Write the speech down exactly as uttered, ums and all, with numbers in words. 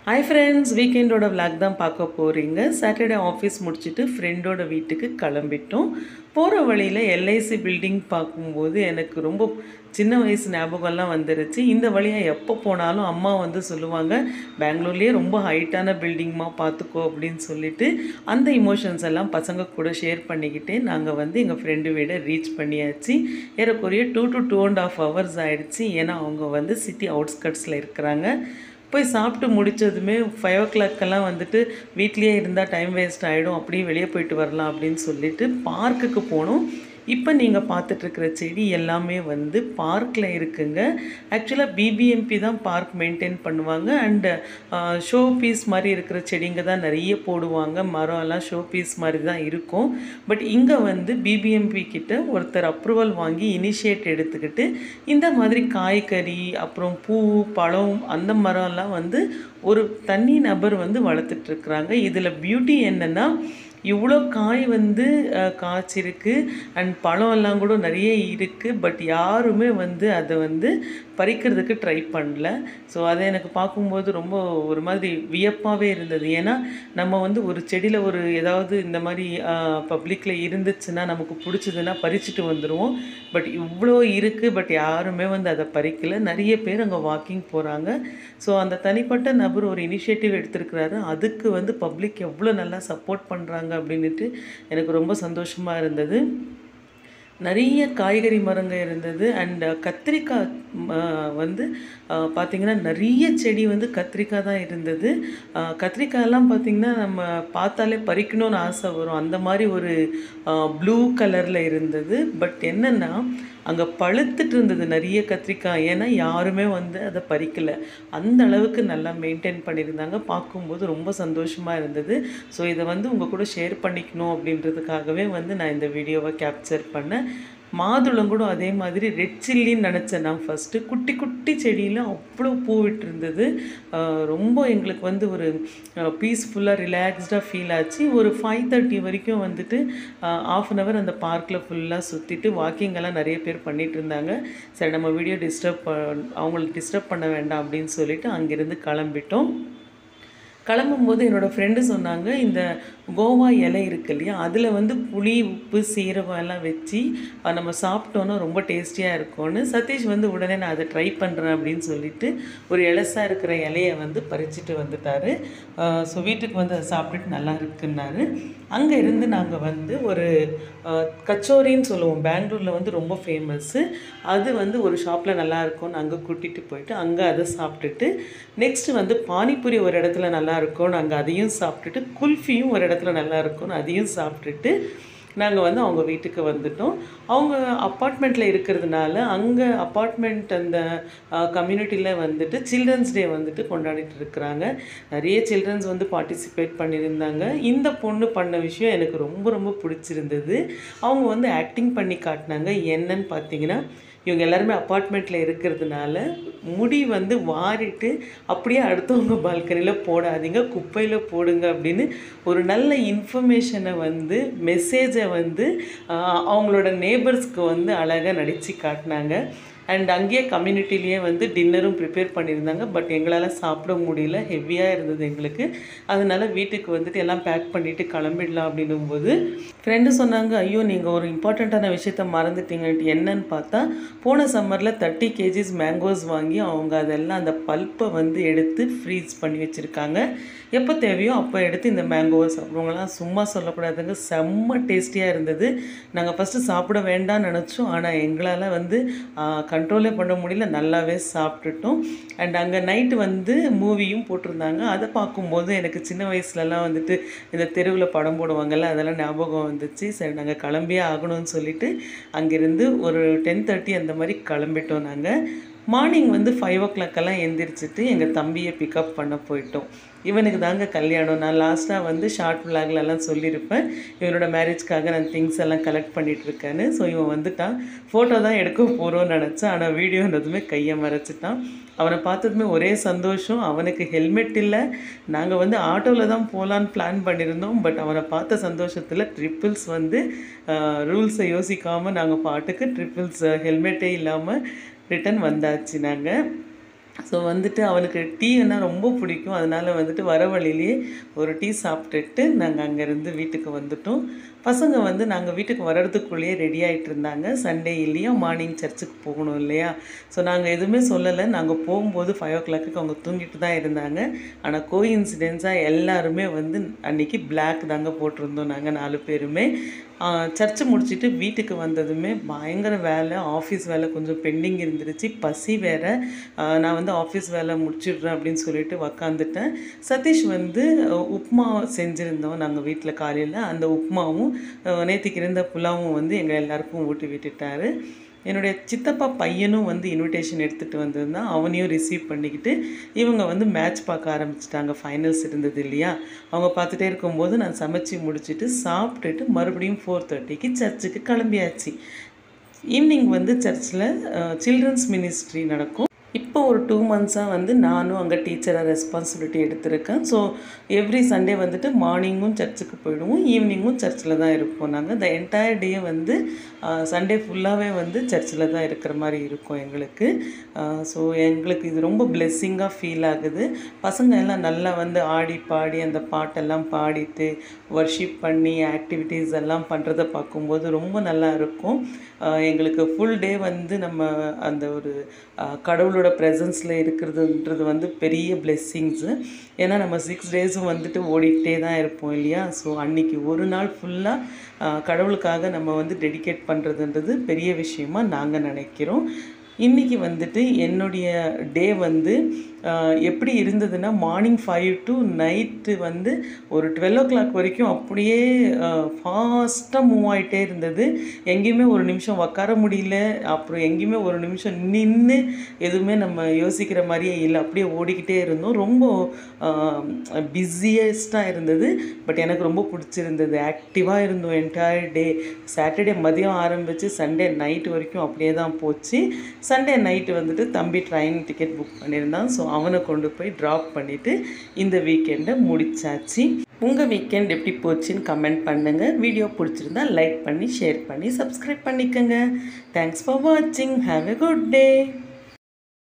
Hi friends, வீக்கெண்டோட vlog தான் பார்க்க போகிறீங்க. சாட்டர்டே ஆஃபீஸ் முடிச்சுட்டு ஃப்ரெண்டோட வீட்டுக்கு கிளம்பிட்டோம். போகிற வழியில் எல்ஐசி பில்டிங் பார்க்கும்போது எனக்கு ரொம்ப சின்ன வயசு ஞாபகம்லாம் வந்துருச்சு. இந்த வழியாக எப்போ போனாலும் அம்மா வந்து சொல்லுவாங்க, பெங்களூர்லேயே ரொம்ப ஹைட்டான பில்டிங்மா பார்த்துக்கோ அப்படின்னு சொல்லிட்டு அந்த இமோஷன்ஸ் எல்லாம் பசங்க கூட ஷேர் பண்ணிக்கிட்டு நாங்கள் வந்து எங்கள் ஃப்ரெண்டு வீடை ரீச் பண்ணியாச்சு. ஏறக்குறைய two to two and half hours ஆகிடுச்சு. ஏன்னா அவங்க வந்து சிட்டி அவுட்ஸ்கட்ஸில் இருக்கிறாங்க. போய் சாப்பிட்டு முடித்ததுமே ஃபைவ் ஓ கிளாக்கெல்லாம் வந்துட்டு வீட்லேயே இருந்தால் டைம் வேஸ்ட் ஆகிடும், அப்படியே வெளியே போயிட்டு வரலாம் அப்படின்னு சொல்லிட்டு பார்க்குக்கு போனோம். இப்போ நீங்கள் பார்த்துட்ருக்கிற செடி எல்லாமே வந்து பார்க்கில் இருக்குங்க. ஆக்சுவலாக பிபிஎம்பி தான் பார்க் மெயின்டைன் பண்ணுவாங்க. அண்டு ஷோ பீஸ் மாதிரி இருக்கிற செடிங்க தான் நிறைய போடுவாங்க. மரம் எல்லாம் ஷோ பீஸ் மாதிரி தான் இருக்கும். பட் இங்கே வந்து பிபிஎம்பி கிட்ட ஒருத்தர் அப்ரூவல் வாங்கி இனிஷியேட் எடுத்துக்கிட்டு இந்த மாதிரி காய்கறி அப்புறம் பூ பழம் அந்த மரம்லாம் வந்து ஒரு தனி நபர் வந்து வளர்த்துட்ருக்குறாங்க. இதில் பியூட்டி என்னென்னா, இவ்வளோ காய் வந்து காய்ச்சிருக்கு அண்ட் பழம் எல்லாம் கூட நிறைய இருக்குது. பட் யாருமே வந்து அதை வந்து பறிக்கிறதுக்கு ட்ரை பண்ணல. ஸோ அதை எனக்கு பார்க்கும்போது ரொம்ப ஒரு மாதிரி வியப்பாகவே இருந்தது. ஏன்னா நம்ம வந்து ஒரு செடியில் ஒரு ஏதாவது இந்த மாதிரி பப்ளிக்கில் இருந்துச்சுன்னா நமக்கு பிடிச்சதுன்னா பறிச்சுட்டு வந்துடுவோம். பட் இவ்வளோ இருக்குது, பட் யாருமே வந்து அதை பறிக்கலை. நிறைய பேர் அங்கே வாக்கிங் போகிறாங்க. ஸோ அந்த தனிப்பட்ட நபர் ஒரு இனிஷியேட்டிவ் எடுத்திருக்கிறாரு. அதுக்கு வந்து பப்ளிக் எவ்வளோ நல்லா சப்போர்ட் பண்ணுறாங்க அப்படின்ட்டு எனக்கு ரொம்ப சந்தோஷமாக இருந்தது. நிறைய காய்கறி மரங்கள் இருந்தது. அண்ட் கத்திரிக்காய் வந்து பார்த்திங்கன்னா நிறைய செடி வந்து கத்திரிக்காய் தான் இருந்தது. கத்திரிக்காயெல்லாம் பார்த்திங்கன்னா நம்ம பார்த்தாலே பறிக்கணும்னு ஆசை வரும். அந்த மாதிரி ஒரு ப்ளூ கலரில் இருந்தது. பட் என்னென்னா அங்கே பழுத்துட்டு இருந்தது நிறைய கத்திரிக்காய். ஏன்னா யாருமே வந்து அதை பறிக்கலை. அந்த அளவுக்கு நல்லா மெயின்டைன் பண்ணியிருந்தாங்க. பார்க்கும்போது ரொம்ப சந்தோஷமாக இருந்தது. ஸோ இதை வந்து உங்கள் கூட ஷேர் பண்ணிக்கணும் அப்படின்றதுக்காகவே வந்து நான் இந்த வீடியோவை கேப்சர் பண்ணேன். மாதுளம் கூட அதே மாதிரி ரெட் சில்லின்னு நினச்சேன் நான் ஃபஸ்ட்டு. குட்டி குட்டி செடியில் அவ்வளோ பூ விட்டுருந்தது. ரொம்ப எங்களுக்கு வந்து ஒரு பீஸ்ஃபுல்லாக ரிலாக்ஸ்டாக ஃபீல் ஆச்சு. ஒரு ஃபைவ் தேர்ட்டி வரைக்கும் வந்துட்டு ஆஃப் அன் ஹவர் அந்த பார்க்கில் ஃபுல்லாக சுற்றிட்டு வாக்கிங்கெல்லாம் நிறைய பேர் பண்ணிகிட்டு இருந்தாங்க. சரி, நம்ம வீடியோ டிஸ்டர்ப் அவங்களுக்கு டிஸ்டர்ப் பண்ண வேண்டாம் அப்படின்னு சொல்லிவிட்டு அங்கேருந்து கிளம்பிட்டோம். கிளம்பும்போது என்னோடய ஃப்ரெண்டு சொன்னாங்க, இந்த கோவா இலை இருக்கு இல்லையா, அதில் வந்து புளி உப்பு சீரகம் எல்லாம் வச்சு நம்ம சாப்பிட்டோன்னா ரொம்ப டேஸ்டியாக இருக்கும்னு. சதீஷ் வந்து உடனே நான் அதை ட்ரை பண்ணுறேன் அப்படின்னு சொல்லிட்டு ஒரு இலசாக இருக்கிற இலையை வந்து பறிச்சுட்டு வந்துட்டார். ஸோ வீட்டுக்கு வந்து அதை சாப்பிட்டுட்டு நல்லா இருக்குன்னாரு. அங்கே இருந்து நாங்கள் வந்து ஒரு கச்சோரின்னு சொல்லுவோம், பெங்களூரில் வந்து ரொம்ப ஃபேமஸ்ஸு. அது வந்து ஒரு ஷாப்பில் நல்லாயிருக்கும்னு அங்கே கூட்டிகிட்டு போயிட்டு அங்கே அதை சாப்பிட்டுட்டு நெக்ஸ்ட்டு வந்து பானிபூரி ஒரு இடத்துல நல்லா இருக்கும்னு அங்கே அதையும் சாப்பிட்டுட்டு குல்ஃபியும் ஒரு இடத்துல நல்லா இருக்கும்னு அதையும் சாப்பிட்டுட்டு நாங்கள் வந்து அவங்க வீட்டுக்கு வந்துட்டோம். அவங்க அப்பார்ட்மெண்ட்டில் இருக்கிறதுனால அங்கே அப்பார்ட்மெண்ட் அந்த கம்யூனிட்டியில் வந்துட்டு சில்ட்ரன்ஸ் டே வந்துட்டு கொண்டாடிட்டு இருக்கிறாங்க. நிறைய சில்ட்ரன்ஸ் வந்து பார்ட்டிசிபேட் பண்ணியிருந்தாங்க. இந்த பொண்ணு பண்ண விஷயம் எனக்கு ரொம்ப ரொம்ப பிடிச்சிருந்தது. அவங்க வந்து ஆக்டிங் பண்ணி காட்டினாங்க. என்னன்னு பார்த்தீங்கன்னா, இவங்க எல்லாருமே அப்பார்ட்மெண்ட்டில் இருக்கிறதுனால முடி வந்து வாரிட்டு அப்படியே அடுத்தவங்க பால்கனியில் போடாதீங்க, குப்பையில் போடுங்க அப்படின்னு ஒரு நல்ல இன்ஃபர்மேஷனை வந்து மெசேஜை வந்து அவங்களோட நேபர்ஸ்க்கு வந்து அழகாக நடித்து காட்டினாங்க. அண்ட் அங்கேயே கம்யூனிட்டிலேயே வந்து டின்னரும் ப்ரிப்பேர் பண்ணியிருந்தாங்க. பட் எங்களால் சாப்பிட முடியல, ஹெவியாக இருந்தது எங்களுக்கு. அதனால் வீட்டுக்கு வந்துட்டு எல்லாம் பேக் பண்ணிவிட்டு கிளம்பிடலாம் அப்படின்னும்போது ஃப்ரெண்டு சொன்னாங்க, ஐயோ நீங்கள் ஒரு இம்பார்ட்டண்ட்டான விஷயத்த மறந்துட்டீங்கன்ட்டு. என்னன்னு பார்த்தா, போன சம்மரில் தேர்ட்டி கேஜிஸ் மேங்கோஸ் வாங்கி அவங்க அதெல்லாம் அந்த பல்ப்பை வந்து எடுத்து ஃப்ரீஸ் பண்ணி வச்சுருக்காங்க. எப்போ தேவையோ அப்போ எடுத்து இந்த மேங்கோவை சாப்பிடுவாங்களாம். சும்மா சொல்லக்கூடாதுங்க, செம்ம டேஸ்டியாக இருந்தது. நாங்கள் ஃபஸ்ட்டு சாப்பிட வேண்டாம்னு நினச்சோம். ஆனால் எங்களால் வந்து கண்ட்ரோலே பண்ண முடியல, நல்லாவே சாப்பிட்டுட்டோம். அண்ட் அங்கே நைட்டு வந்து மூவியும் போட்டிருந்தாங்க. அதை பார்க்கும்போது எனக்கு சின்ன வயசுலலாம் வந்துட்டு இந்த தெருவில் படம் போடுவாங்கள்ல, அதெல்லாம் ஞாபகம் வந்துச்சு. சரி, நாங்கள் கிளம்பியே ஆகணும்னு சொல்லிவிட்டு அங்கேருந்து ஒரு டென் தேர்ட்டி அந்த மாதிரி கிளம்பிட்டோம். நாங்கள் மார்னிங் வந்து ஃபைவ் ஓ கிளாக்கெல்லாம் எழுந்திரிச்சிட்டு எங்கள் தம்பியை பிக்கப் பண்ண போயிட்டோம். இவனுக்கு தாங்க கல்யாணம். நான் லாஸ்ட்டாக வந்து ஷார்ட் விளாக்லலாம் சொல்லியிருப்பேன், இவனோட மேரேஜ்க்காக நான் திங்ஸ் எல்லாம் கலெக்ட் பண்ணிகிட்ருக்கேன்னு. ஸோ இவன் வந்துட்டான். ஃபோட்டோ தான் எடுக்க போகிறோன்னு நினச்சேன், ஆனால் வீடியோன்றதுமே கையை மறைச்சிட்டான். அவனை பார்த்ததுமே ஒரே சந்தோஷம். அவனுக்கு ஹெல்மெட் இல்லை. நாங்கள் வந்து ஆட்டோவில் தான் போகலான்னு பிளான் பண்ணியிருந்தோம். பட் அவனை பார்த்த சந்தோஷத்தில் ட்ரிப்பிள்ஸ் வந்து ரூல்ஸை யோசிக்காமல் நாங்கள் பாட்டுக்கு ட்ரிப்பிள்ஸ் ஹெல்மெட்டே இல்லாமல் ரிட்டன் வந்தாச்சு. நாங்கள் ஸோ வந்துட்டு அவனுக்கு டீன்னா ரொம்ப பிடிக்கும். அதனால வந்துட்டு வர வழியிலேயே ஒரு டீ சாப்பிட்டுட்டு நாங்கள் அங்கேருந்து வீட்டுக்கு வந்துட்டோம். பசங்க வந்து நாங்கள் வீட்டுக்கு வர்றதுக்குள்ளேயே ரெடி ஆகிட்டு இருந்தாங்க. சண்டே இல்லையா, மார்னிங் சர்ச்சுக்கு போகணும் இல்லையா. ஸோ நாங்கள் எதுவுமே சொல்லலை. நாங்கள் போகும்போது ஃபைவ் ஓ கிளாக்கு அவங்க தூங்கிட்டு தான் இருந்தாங்க. ஆனால் கோஇன்சிடென்ஸாக எல்லாருமே வந்து அன்றைக்கி பிளாக் தாங்க போட்டிருந்தோம் நாங்கள் நாலு பேருமே. சர்ச்சு முடிச்சுட்டு வீட்டுக்கு வந்ததுமே பயங்கர வேலை, ஆஃபீஸ் வேலை கொஞ்சம் பெண்டிங் இருந்துருச்சு, பசி வேறு. நான் வந்து ஆஃபீஸ் வேலை முடிச்சிடுறேன் அப்படின்னு சொல்லிட்டு உக்காந்துட்டேன். சதீஷ் வந்து உப்புமா செஞ்சுருந்தோம் நாங்கள் வீட்டில் காலையில். அந்த உப்புமாவும் நேற்றுக்கு இருந்த புலாவும் வந்து எங்கள் எல்லாருக்கும் ஊட்டி விட்டுட்டாரு. என்னுடைய சித்தப்பா பையனும் வந்து இன்விடேஷன் எடுத்துகிட்டு வந்திருந்தான். அவனையும் ரிசீவ் பண்ணிக்கிட்டு இவங்க வந்து மேட்ச் பார்க்க ஆரம்பிச்சிட்டாங்க. ஃபைனல்ஸ் இருந்தது இல்லையா, அவங்க பார்த்துட்டே இருக்கும்போது நான் சமைச்சி முடிச்சுட்டு சாப்பிட்டுட்டு மறுபடியும் ஃபோர் தேர்ட்டிக்கு சர்ச்சுக்கு கிளம்பியாச்சு. ஈவினிங் வந்து சர்ச்சில் சில்ட்ரன்ஸ் மினிஸ்ட்ரி நடக்கும். இப்போ ஒரு டூ மந்த்ஸாக வந்து நானும் அங்கே டீச்சராக ரெஸ்பான்சிபிலிட்டி எடுத்திருக்கேன். ஸோ எவ்ரி சண்டே வந்துட்டு மார்னிங்கும் சர்ச்சுக்கு போயிடுவோம், ஈவினிங்கும் சர்ச்சில் தான் இருப்போம். நாங்கள் த என்டையர் டே வந்து சண்டே ஃபுல்லாகவே வந்து சர்ச்சில் தான் இருக்கிற மாதிரி இருக்கும் எங்களுக்கு. ஸோ எங்களுக்கு இது ரொம்ப பிளெஸ்ஸிங்காக ஃபீல் ஆகுது. பசங்க எல்லாம் நல்லா வந்து ஆடி பாடி அந்த பாட்டெல்லாம் பாடிட்டு வர்ஷிப் பண்ணி ஆக்டிவிட்டீஸ் எல்லாம் பண்ணுறதை பார்க்கும்போது ரொம்ப நல்லா இருக்கும். எங்களுக்கு ஃபுல் டே வந்து நம்ம அந்த ஒரு கடவுளோட ப்ரெசன்ஸில் இருக்கிறதுன்றது வந்து பெரிய பிளெஸ்ஸிங்ஸு. ஏன்னா நம்ம சிக்ஸ் டேஸும் வந்துட்டு ஓடிக்கிட்டே தான் இருப்போம் இல்லையா. ஸோ அன்றைக்கி ஒரு நாள் ஃபுல்லாக கடவுளுக்காக நம்ம வந்து டெடிகேட் பண்ணுறதுன்றது பெரிய விஷயமாக நாங்கள் நினைக்கிறோம். இன்றைக்கி வந்துட்டு என்னுடைய டே வந்து எப்படி இருந்ததுன்னா, மார்னிங் ஃபைவ் டு நைட்டு வந்து ஒரு டுவெல் ஓ கிளாக் வரைக்கும் அப்படியே ஃபாஸ்ட்டாக மூவ் ஆகிட்டே இருந்தது. எங்கேயுமே ஒரு நிமிஷம் உட்கார முடியல, அப்புறம் எங்கேயுமே ஒரு நிமிஷம் நின்று எதுவுமே நம்ம யோசிக்கிற மாதிரியே இல்லை, அப்படியே ஓடிக்கிட்டே இருந்தோம். ரொம்ப பிஸியஸ்ட்டாக இருந்தது. பட் எனக்கு ரொம்ப பிடிச்சிருந்தது. ஆக்டிவாக இருந்தோம் என்டையர் டே. சாட்டர்டே மதியம் ஆரம்பித்து சண்டே நைட்டு வரைக்கும் அப்படியே தான் போச்சு. சண்டே நைட்டு வந்துட்டு தம்பி ட்ரெயின் டிக்கெட் புக் பண்ணியிருந்தான். ஸோ அவனை கொண்டு போய் ட்ராப் பண்ணிவிட்டு இந்த வீக்கெண்டை முடிச்சாச்சு. உங்கள் வீக்கெண்ட் எப்படி போச்சுன்னு கமெண்ட் பண்ணுங்கள். வீடியோ பிடிச்சிருந்தா லைக் பண்ணி ஷேர் பண்ணி சப்ஸ்கிரைப் பண்ணிக்கோங்க. தேங்க்ஸ் ஃபார் வாட்சிங். Have a good day.